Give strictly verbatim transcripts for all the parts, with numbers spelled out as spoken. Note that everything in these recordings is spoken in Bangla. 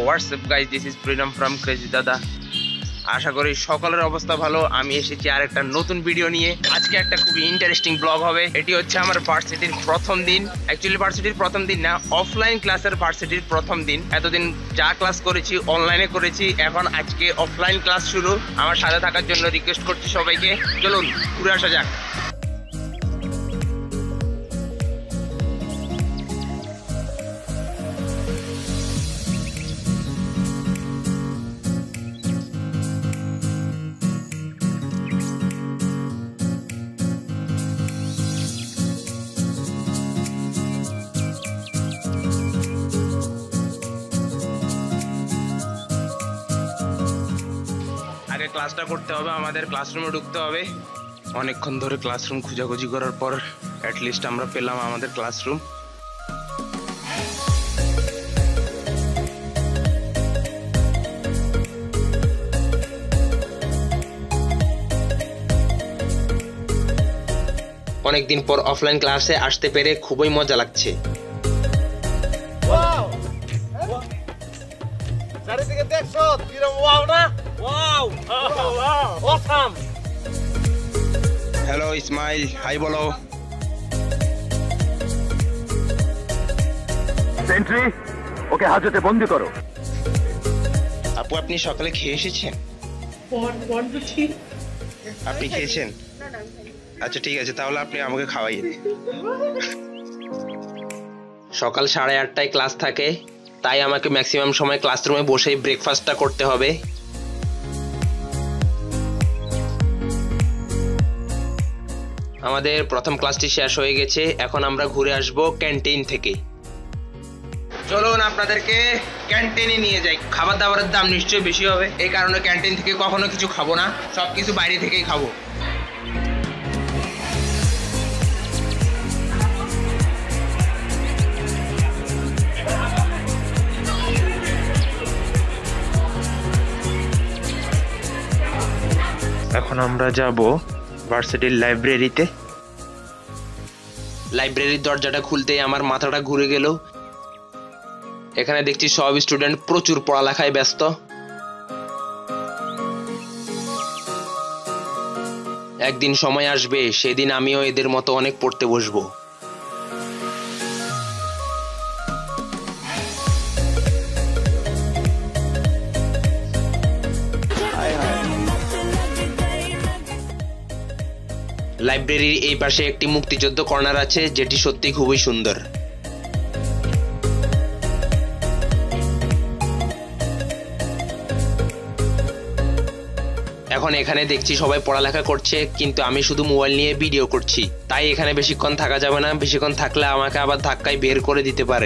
WhatsApp guys, this is Prinam from crazy দাদা। আশা করি সকলের অবস্থা ভালো। আমি এসেছি আর একটা নতুন ভিডিও নিয়ে। আজকে একটা খুবই ইন্টারেস্টিং ব্লগ হবে। এটি হচ্ছে আমার ভার্সিটির প্রথম দিন। অ্যাকচুয়ালি ভার্সিটির প্রথম দিন না, অফলাইন ক্লাসের ভার্সিটির প্রথম দিন। এতদিন যা ক্লাস করেছি অনলাইনে করেছি, এখন আজকে অফলাইন ক্লাস শুরু। আমার সাথে থাকার জন্য রিকোয়েস্ট করছি সবাইকে, চলুন ঘুরে আসা যাক। আগে ক্লাসটা করতে হবে, আমাদের ক্লাসরুমে ঢুকতে হবে। অনেকক্ষণ ধরে ক্লাসরুম খোঁজাখুঁজি করার পর অ্যাটলিস্ট আমরা পেলাম আমাদের ক্লাসরুম। অনেকদিন পর অফলাইন ক্লাসে আসতে পেরে খুবই মজা লাগছে। চারিদিকে দেখছো কিরকম ওয়াও না? Wow wow awesome. Hello Ismail, hi বলো। সেন্ট্রি, ওকে হাজতে বন্দি করো। আপু, আপনি সকালে খেয়ে এসেছেন? আপনি খেয়েছেন? আচ্ছা ঠিক আছে, তাহলে আপনি আমাকে খাওয়াইয়েন। সকাল সাড়ে আটটায় ক্লাস থাকে, তাই আমাকে ম্যাক্সিমাম সময় ক্লাসরুমে বসেই ব্রেকফাস্টটা করতে হবে। আমাদের প্রথম ক্লাসটি শেষ হয়ে গেছে, এখন আমরা ঘুরে আসব ক্যান্টিন থেকে। চলুন আপনাদেরকে ক্যান্টিনে নিয়ে যাই। খাবার দাবারের দাম নিশ্চয়ই বেশি হবে, এই কারণে ক্যান্টিন থেকে কখনো কিছু খাবো না, সব কিছু বাইরে থেকেই খাবো। এখন আমরা যাব ভার্সিটির লাইব্রেরিতে। লাইব্রেরির দরজাটা খুলতেই আমার মাথাটা ঘুরে গেল। এখানে দেখছি সব স্টুডেন্ট প্রচুর পড়ালেখায় ব্যস্ত। একদিন সময় আসবে, সেদিন আমিও এদের মতো অনেক পড়তে বসবো। লাইব্রেরির এই পাশে একটি মুক্তিযুদ্ধ কর্নার আছে, যেটি সত্যি খুবই সুন্দর। এখন এখানে দেখছি সবাই পড়ালেখা করছে, কিন্তু আমি শুধু মোবাইল নিয়ে ভিডিও করছি, তাই এখানে বেশিক্ষণ থাকা যাবে না। বেশিক্ষণ থাকলে আমাকে আবার ধাক্কায় বের করে দিতে পারে।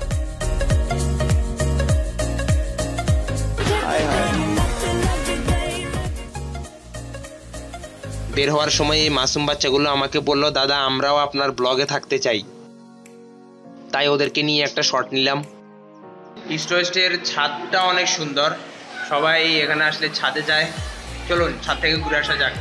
বের হওয়ার সময় এই মাসুম বাচ্চাগুলো আমাকে বললো, দাদা আমরাও আপনার ব্লগে থাকতে চাই। তাই ওদেরকে নিয়ে একটা শট নিলাম। ইস্ট ওয়েস্টের ছাদটা অনেক সুন্দর, সবাই এখানে আসলে ছাদে যায়। চলুন ছাদ থেকে ঘুরে আসা যাক।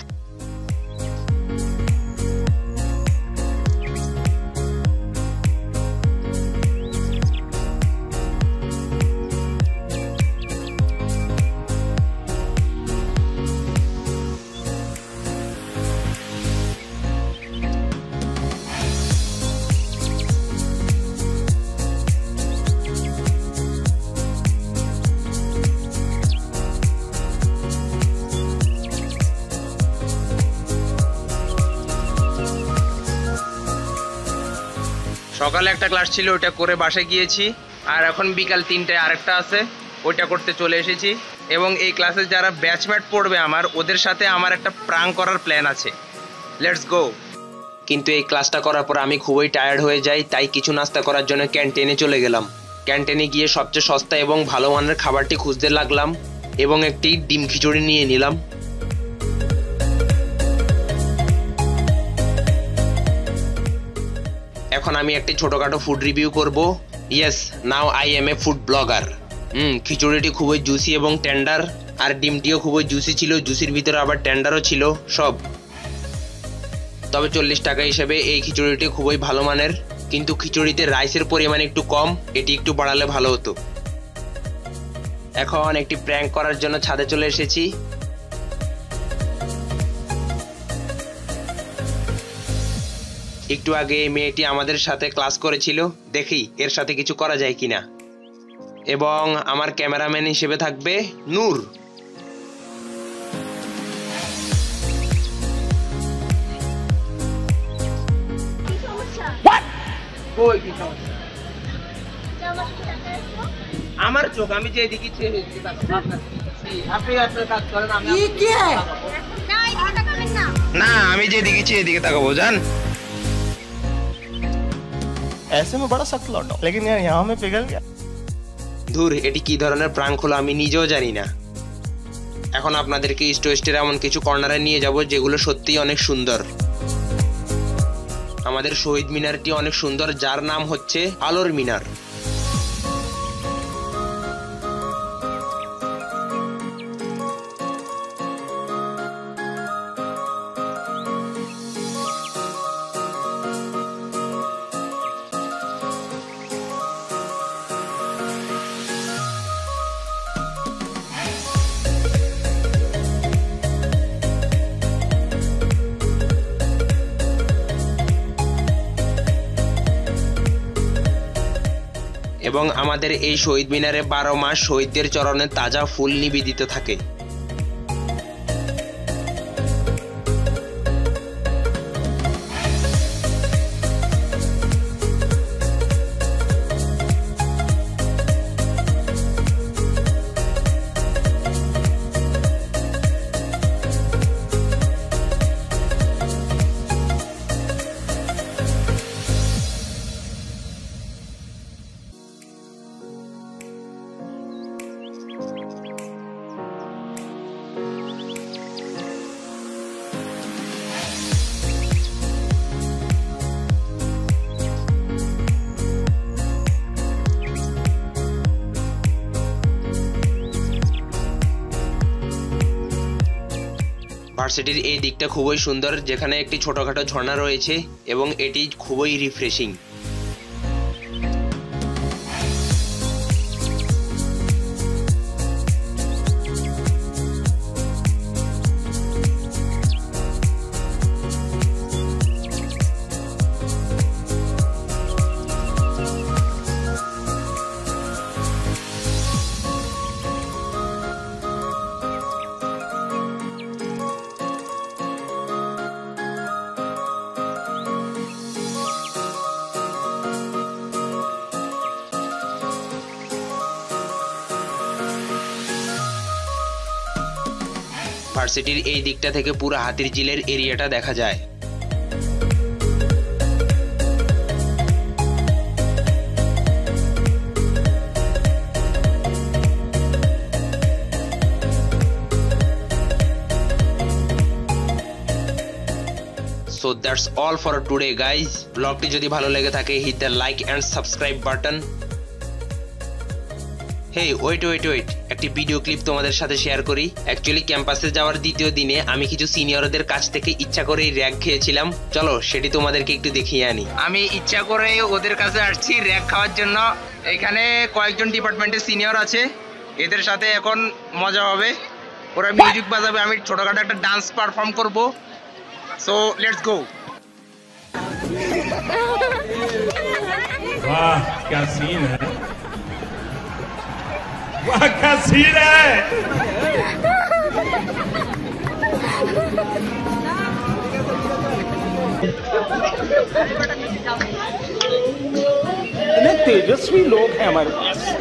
সকালে একটা ক্লাস ছিল, ওটা করে বাসায় গিয়েছি, আর এখন বিকাল তিনটায় আরেকটা আছে, ওইটা করতে চলে এসেছি। এবং এই ক্লাসে যারা ব্যাচমেট পড়বে আমার, ওদের সাথে আমার একটা প্রাঙ্ক করার প্ল্যান আছে। Let's go. কিন্তু এই ক্লাসটা করার পর আমি খুবই টায়ার্ড হয়ে যাই, তাই কিছু নাস্তা করার জন্য ক্যান্টিনে চলে গেলাম। ক্যান্টিনে গিয়ে সবচেয়ে সস্তা এবং ভালো মানের খাবারটি খুঁজতে লাগলাম এবং একটি ডিম খিচুড়ি নিয়ে নিলাম। এখন আমি একটি ছোটখাটো ফুড রিভিউ করব। Yes, now I am a food blogger. Hmm খিচুড়িটি খুবই জুসি এবং টেন্ডার, আর ডিমটিও খুবই জুসি ছিল, জুসির ভিতরে আবার টেন্ডারও ছিল সব। তবে চল্লিশ টাকা হিসেবে এই খিচুড়িটি খুবই ভালো মানের, কিন্তু খিচুড়িতে রাইসের পরিমাণ একটু কম, এটি একটু বাড়ালে ভালো হতো। এখন একটি প্র্যাঙ্ক করার জন্য ছাদে চলে এসেছি। একটু আগে এই মেয়েটি আমাদের সাথে ক্লাস করেছিল, দেখি এর সাথে কিছু করা যায় কিনা। এবং আমার ক্যামেরাম্যান হিসেবে থাকবে নূর। আমার চোখ, আমি যে দিকে আপনি আপনার কাজ করেন, না আমি যে দিকে চেয়ে এদিকে তাকাবো জান। ऐसे में बड़ा सख्त लौटा लेकिन यार यहाँ में पिघल गया। ধুর, এটি কি ধরনের প্রাঙ্ক হলো আমি নিজেও জানি না। এখন আপনাদেরকে ইস্ট ওয়েস্টের এমন কিছু কর্নারে নিয়ে যাব যেগুলো সত্যিই অনেক সুন্দর। আমাদের শহীদ মিনারটি অনেক সুন্দর, যার নাম হচ্ছে আলোর মিনার। এবং আমাদের এই শহীদ মিনারে বারো মাস শহীদদের চরণে তাজা ফুল নিবেদিত থাকে। ভার্সিটির এই দিকটা খুবই সুন্দর, যেখানে একটি ছোটখাটো ঝর্ণা রয়েছে এবং এটি খুবই রিফ্রেশিং। ভার্সিটির এই দিকটা থেকে পুরো হাতির ঝিলের এরিয়াটা দেখা যায়। So that's all for today guys. ব্লগটি যদি ভালো লেগে থাকে hit the like and subscribe button. Hey wait wait wait একটি ভিডিও ক্লিপ তোমাদের সাথে শেয়ার করি। অ্যাকচুয়ালি ক্যাম্পাসে যাওয়ার দ্বিতীয় দিনে আমি কিছু সিনিয়রদের কাছ থেকে ইচ্ছা করে র‍্যাগ খেয়েছিলাম। চলো সেটি তোমাদেরকে একটু দেখিয়ে আনি। আমি ইচ্ছা করে ওদের কাছে আসছি র‍্যাগ খাওয়ার জন্য। এখানে কয়েকজন ডিপার্টমেন্টের সিনিয়র আছে, এদের সাথে এখন মজা হবে। ওরা মিউজিক বাজাবে, আমি ছোটখাটো একটা ডান্স পারফর্ম করব। So let's go. वाह क्या सीन है, वाह क्या सीन है। इतने तेजस्वी लोग हैं हमारे पास।